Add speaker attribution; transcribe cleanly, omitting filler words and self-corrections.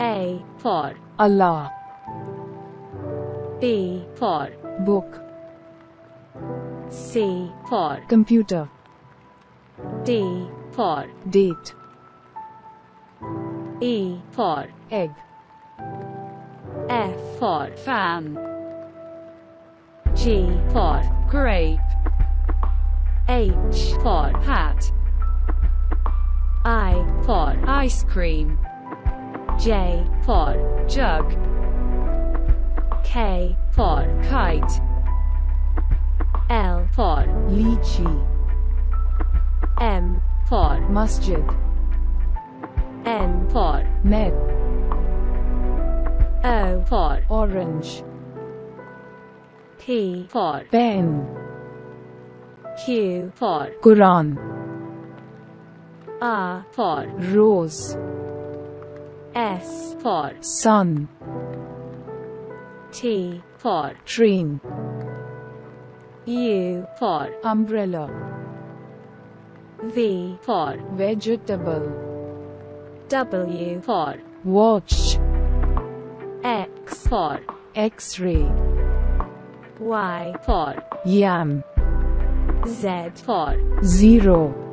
Speaker 1: A for
Speaker 2: Allah,
Speaker 1: B for
Speaker 2: book,
Speaker 1: C for
Speaker 2: computer,
Speaker 1: D for
Speaker 2: date,
Speaker 1: E for
Speaker 2: egg,
Speaker 1: F for
Speaker 3: fan,
Speaker 1: G for
Speaker 3: grape,
Speaker 1: H for
Speaker 3: hat,
Speaker 1: I for
Speaker 3: ice cream,
Speaker 1: J for
Speaker 3: jug,
Speaker 1: K for
Speaker 3: kite,
Speaker 1: L for
Speaker 2: lychee,
Speaker 1: M for
Speaker 2: masjid,
Speaker 1: N for
Speaker 2: net,
Speaker 1: O for
Speaker 2: orange,
Speaker 1: P for
Speaker 2: pen,
Speaker 1: Q for
Speaker 2: Quran,
Speaker 1: R for
Speaker 2: rose,
Speaker 1: S for
Speaker 2: sun,
Speaker 1: T for
Speaker 2: train,
Speaker 1: U for
Speaker 2: umbrella,
Speaker 1: V for
Speaker 2: vegetable,
Speaker 1: W for
Speaker 2: watch,
Speaker 1: X for
Speaker 2: x-ray,
Speaker 1: Y for
Speaker 2: yam,
Speaker 1: Z for
Speaker 2: 0.